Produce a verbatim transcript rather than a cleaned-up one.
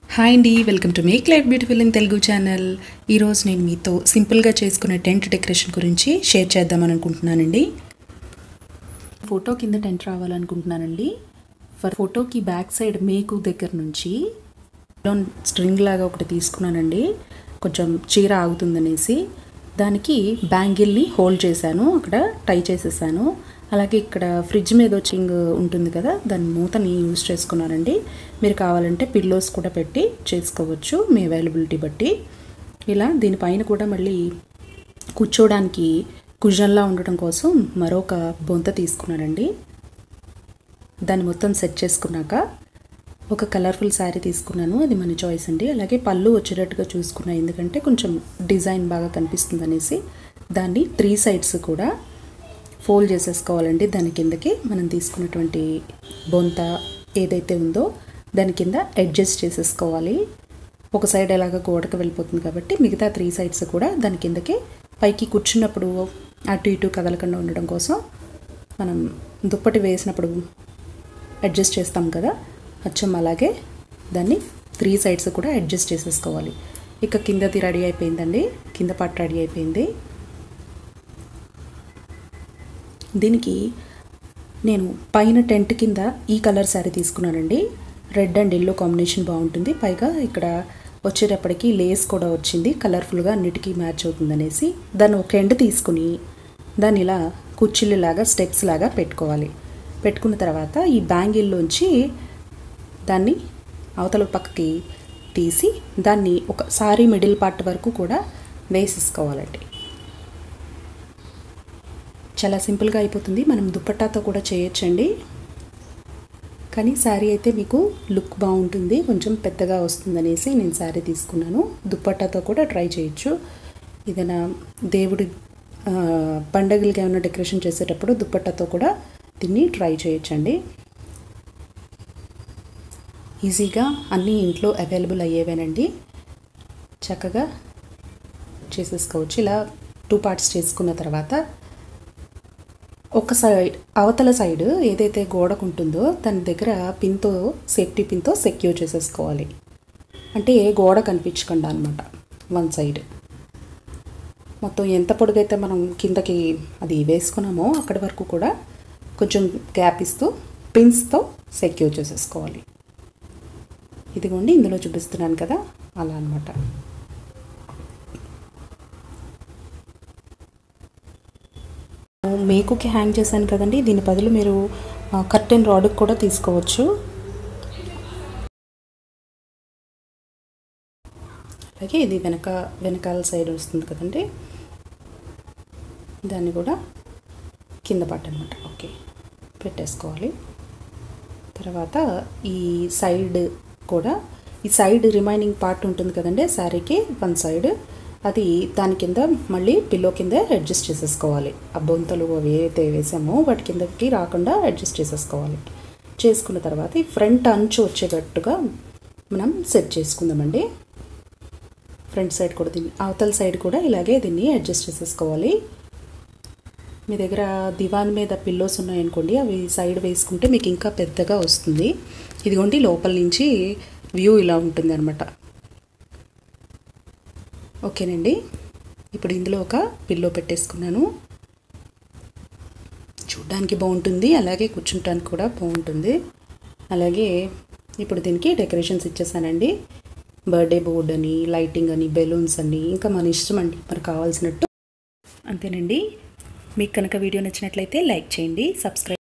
Hi అండి, welcome to make life beautiful in Telugu channel. ఈరోజు నేను మీతో సింపుల్గా చేసుకునే టెంట్ డెకరేషన్ గురించి షేర్ చేద్దామని అనుకుంటున్నానండి. ఫోటో కింద టెంట్ రావాలనుకుంటున్నానండి. ఫర్ ఫోటోకి బ్యాక్ సైడ్ మేకు దగ్గర నుంచి స్ట్రింగ్ లాగా ఒకటి తీసుకున్నానండి, కొంచెం చీర ఆగుతుందనేసి. దానికి బ్యాంగిల్ని హోల్డ్ చేశాను, అక్కడ టై చేసేసాను. అలాగే ఇక్కడ ఫ్రిడ్జ్ మీద వచ్చింగ్ ఉంటుంది కదా, దాని మూతని యూజ్ చేసుకున్నానండి. మీరు కావాలంటే పిల్లోస్ కూడా పెట్టి చేసుకోవచ్చు, మీ అవైలబిలిటీ బట్టి. ఇలా దీనిపైన కూడా మళ్ళీ కూర్చోడానికి కుజన్లా ఉండటం కోసం మరొక బొంత తీసుకున్నానండి. దాన్ని మొత్తం సెట్ చేసుకున్నాక ఒక కలర్ఫుల్ శారీ తీసుకున్నాను, అది మన చాయిస్ అండి. అలాగే పళ్ళు వచ్చేటట్టుగా చూసుకున్నా, ఎందుకంటే కొంచెం డిజైన్ బాగా కనిపిస్తుంది అనేసి. దాన్ని త్రీ సైడ్స్ కూడా ఫోల్డ్ చేసేసుకోవాలండి. దాని కిందకి మనం తీసుకున్నటువంటి బొంత ఏదైతే ఉందో దాని కింద అడ్జస్ట్ చేసేసుకోవాలి. ఒక సైడ్ ఎలాగ గోడకు వెళ్ళిపోతుంది కాబట్టి మిగతా త్రీ సైడ్స్ కూడా దాని కిందకి పైకి కూర్చున్నప్పుడు అటు ఇటు కదలకుండా ఉండడం కోసం మనం దుప్పటి వేసినప్పుడు అడ్జస్ట్ చేస్తాం కదా, అచ్చం అలాగే దాన్ని త్రీ సైడ్స్ కూడా అడ్జస్ట్ చేసేసుకోవాలి. ఇక కిందది రెడీ అయిపోయిందండి, కింద పార్ట్ రెడీ అయిపోయింది. దీనికి నేను పైన టెంట్ కింద ఈ కలర్ శారీ తీసుకున్నానండి. రెడ్ అండ్ ఎల్లో కాంబినేషన్ బాగుంటుంది. పైగా ఇక్కడ వచ్చేటప్పటికి లేస్ కూడా వచ్చింది, కలర్ఫుల్గా అన్నిటికీ మ్యాచ్ అవుతుంది అనేసి. దాన్ని ఒక ఎండ్ తీసుకుని దాన్ని ఇలా కుర్చీలాగా స్టెప్స్ లాగా పెట్టుకోవాలి. పెట్టుకున్న తర్వాత ఈ బ్యాంగిల్లోంచి దాన్ని అవతల పక్కకి తీసి దాన్ని ఒక సారీ మిడిల్ పార్ట్ వరకు కూడా వేసేసుకోవాలండి. చాలా సింపుల్గా అయిపోతుంది. మనం దుప్పట్టాతో కూడా చేయొచ్చండి, కానీ శారీ అయితే మీకు లుక్ బాగుంటుంది, కొంచెం పెద్దగా వస్తుందనేసి నేను శారీ తీసుకున్నాను. దుప్పట్టాతో కూడా ట్రై చేయొచ్చు. ఏదైనా దేవుడి పండగలకి ఏమైనా డెకరేషన్ చేసేటప్పుడు దుప్పట్టాతో కూడా దీన్ని ట్రై చేయొచ్చండి. ఈజీగా అన్నీ ఇంట్లో అవైలబుల్ అయ్యేవేనండి, చక్కగా చేసేసుకోవచ్చు. ఇలా టూ పార్ట్స్ చేసుకున్న తర్వాత ఒక సైడ్ అవతల సైడ్ ఏదైతే గోడకు ఉంటుందో దాని దగ్గర పిన్తో సేఫ్టీ పిన్తో సెక్యూర్ చేసేసుకోవాలి. అంటే ఏ గోడ కనిపించకుండా అనమాట. వన్ సైడ్ మొత్తం ఎంత పొడుగైతే మనం కిందకి అది వేసుకున్నామో అక్కడి వరకు కూడా కొంచెం గ్యాప్ ఇస్తూ పిన్స్తో సెక్యూర్ చేసేసుకోవాలి. ఇదిగోండి ఇందులో చూపిస్తున్నాను కదా, అలా అనమాట. మేకుకి హ్యాంగ్ చేశాను కదండి, దీని బదులు మీరు కర్టెన్ రాడ్కి కూడా తీసుకోవచ్చు. అలాగే ఇది వెనక వెనకాల సైడ్ వస్తుంది కదండి, దాన్ని కూడా కింద పార్ట్ అనమాట. ఓకే, పెట్టేసుకోవాలి. తర్వాత ఈ సైడ్ కూడా, ఈ సైడ్ రిమైనింగ్ పార్ట్ ఉంటుంది కదండి శారీకి వన్ సైడ్, అది దాని కింద మళ్ళీ పిల్లో కింద అడ్జస్ట్ చేసేసుకోవాలి. ఆ బొంతలు అవి ఏవైతే వేసామో వాటి కిందకి రాకుండా అడ్జస్ట్ చేసేసుకోవాలి. చేసుకున్న తర్వాత ఈ ఫ్రంట్ అంచు వచ్చేటట్టుగా మనం సెట్ చేసుకుందామండి. ఫ్రంట్ సైడ్ కూడా దీన్ని, అవతల సైడ్ కూడా ఇలాగే దీన్ని అడ్జస్ట్ చేసేసుకోవాలి. మీ దగ్గర దివాన్ మీద పిల్లోస్ ఉన్నాయనుకోండి, అవి సైడ్ వేసుకుంటే మీకు ఇంకా పెద్దగా వస్తుంది. ఇదిగోండి లోపల నుంచి వ్యూ ఇలా ఉంటుంది అనమాట. ఓకేనండి, ఇప్పుడు ఇందులో ఒక పిల్లో పెట్టేసుకున్నాను. చూడ్డానికి బాగుంటుంది, అలాగే కూర్చుంటానికి కూడా బాగుంటుంది. అలాగే ఇప్పుడు దీనికి డెకరేషన్స్ ఇచ్చేసానండి. బర్త్డే బోర్డ్ అని, లైటింగ్ అని, బెలూన్స్ అని, ఇంకా మన ఇష్టం అండి, మనకు కావాల్సినట్టు. అంతేనండి. మీకు కనుక వీడియో నచ్చినట్లయితే లైక్ చేయండి, సబ్స్క్రైబ్